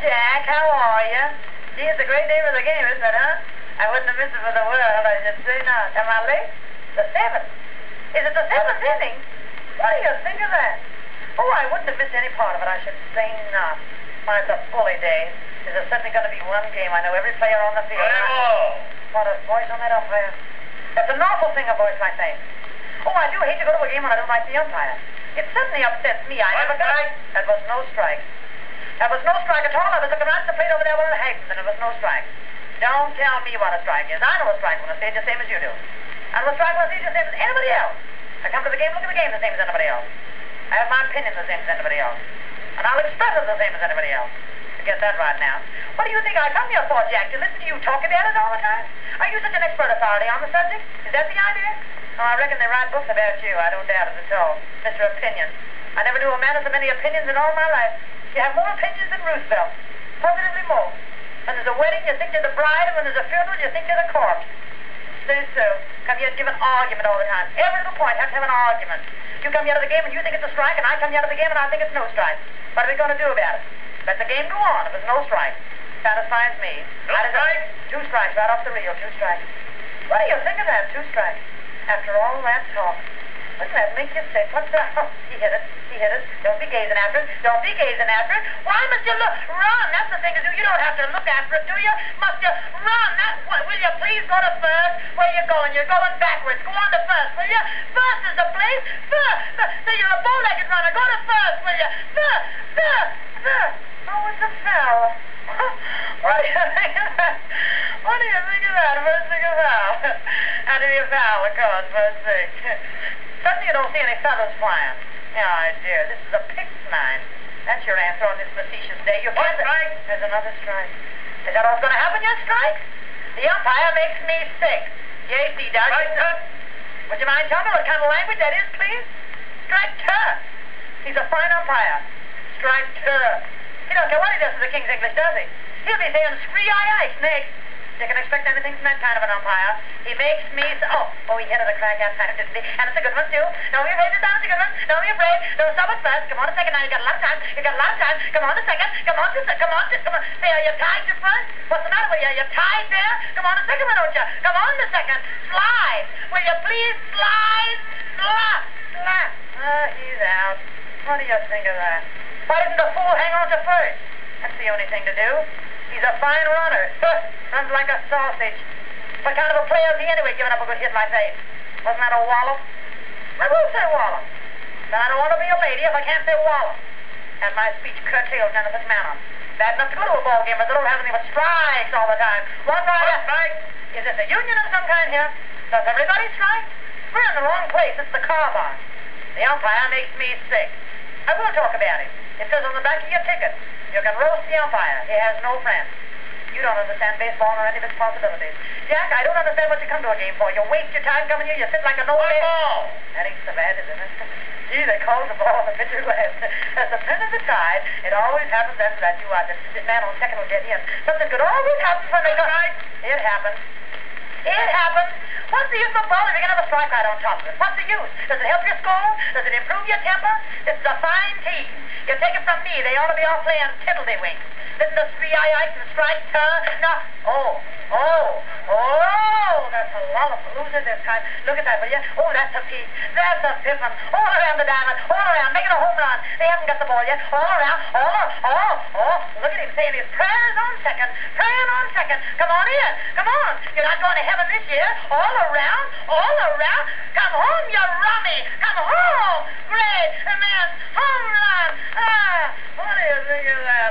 Jack, how are you? Gee, it's a great day for the game, isn't it, huh? I wouldn't have missed it for the world, I just say not. Am I late? The seventh. Is it the seventh inning? What do you think of that? Oh, I wouldn't have missed any part of it, I should say not. Why, it's a bully day. There's certainly going to be one game. I know every player on the field. What a voice on that umpire. That's an awful thing, a voice like that. Oh, I do hate to go to a game when I don't like the umpire. It certainly upsets me. I never got it. That was no strike. That was no strike at all. I was looking right at the plate over there with the Hagens, and it was no strike. Don't tell me what a strike is. I know a strike when I say it the same as you do. I know a strike when I say it the same as anybody else. I come to the game, look at the game the same as anybody else. I have my opinion the same as anybody else. And I'll express it the same as anybody else. To get that right now. What do you think I come here for, Jack? To listen to you talk about it all the time? Are you such an expert authority on the subject? Is that the idea? Oh, I reckon they write books about you. I don't doubt it at all. Mr. Opinion. I never knew a man with so many opinions in all my life. You have more opinions than Roosevelt. Positively more. When there's a wedding, you think you're the bride, and when there's a funeral, you think you're the corpse. Say so. Come here and give an argument all the time. Every little point has to have an argument. You come here to the game and you think it's a strike, and I come here to the game and I think it's no strike. What are we going to do about it? Let the game go on. If it's no strike, satisfies me. No strike? 2 strikes right off the reel. 2 strikes. What do you think of that? 2 strikes. After all that talk. Wouldn't that make you sick? What's that? Oh, he hit it. He hit it. Don't be gazing after it. Don't be gazing after it. Why must you look? Run. That's the thing to do. You don't have to look after it, do you? Must you run? Will you please go to first? Where are you going? You're going backwards. Go on to first, will you? First is the place. First. Say you're a bow-legged runner. Go to first, will you? First. First. Oh, it's a foul. What do you think of that? What do you think of that? First thing a foul. How do you foul, of course, first thing. Suddenly you don't see any feathers flying. Oh, dear, this is a picked nine. That's your answer on this facetious day. You can't... strike? There's another strike. Is that all's going to happen yet, strike? The umpire makes me sick. Yes, he does. Strike, cut. Would you mind telling me what kind of language that is, please? Strike, turn. He's a fine umpire. Strike, turn. He don't care what he does to the King's English, does he? He'll be saying, scree-I-I, snake. You can expect anything from that kind of an umpire. He makes me... Oh, he hit it a crack outside, didn't he? And it's a good one, too. Don't be afraid to sound, it's a good one. Don't be afraid. Don't stop at first. Come on a second now. You got a lot of time. Come on a second. Come on. Say, are you tied to first? What's the matter with you? Are you tied there? Come on a second, why don't you? Come on a second. Slide. Will you please slide? Slap. Oh, he's out. What do you think of that? Why didn't the fool hang on to first? That's the only thing to do. He's a fine runner. Runs like a sausage. What kind of a player is he anyway, giving up a good hit like that? Wasn't that a wallop? I will say wallop. But I don't want to be a lady if I can't say wallop. Have my speech curtailed in this manner. Bad enough to go to a ball game, but they don't have any but strikes all the time. One rider. Strike. Is this a union of some kind here? Does everybody strike? We're in the wrong place. It's the car barn. The umpire makes me sick. I will talk about him. It says on the back of your ticket, you can roast the umpire. He has no friends. You don't understand baseball nor any of its possibilities. Jack, I don't understand what you come to a game for. You waste your time coming here. You sit like a no-name. Ball. That ain't so bad, is it? Gee, they called the ball on the pitcher left. At the turn of the tide, it always happens after that. You watch it. This man on second will get in. Something good always happens when they go. It happens. It happens. What's the use of a ball if you're going to have a strike right on top of it? What's the use? Does it help your score? Does it improve your temper? This is a fine team. You take it from me, they ought to be all playing tiddledywinks. Listen to scree-I-I and strike, turn. No. That's a lollapalooza this time. Look at that, will you? Oh, that's a peak. That's a piffin. All around the diamond. All around. Make it a home run. They haven't got the ball yet. All around. Look at him saying his prayers on second. Praying on second. Come on in. Come on. You're not going to heaven this year. All around. Come home, you rummy. Come home. Great. And then home run. What do you think of that?